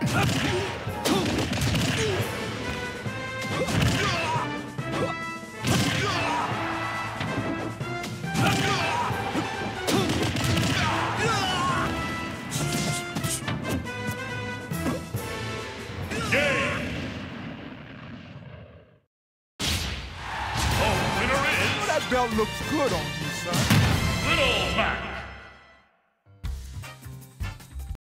That belt looks good on you, son. Little match.